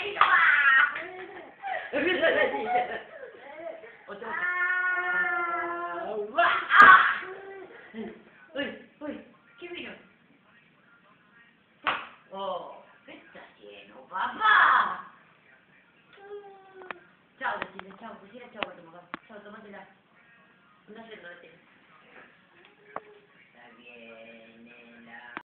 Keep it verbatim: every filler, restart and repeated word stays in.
ahí no va! Empieza a decir. Otra vez. ¡Ah! Uy, uy, ¿qué vino? Oh, ¿qué está lleno, papá? Chao, decile, chao, decile chao, papá. Chao, tómatela. No sé, no la tienes. Está bien.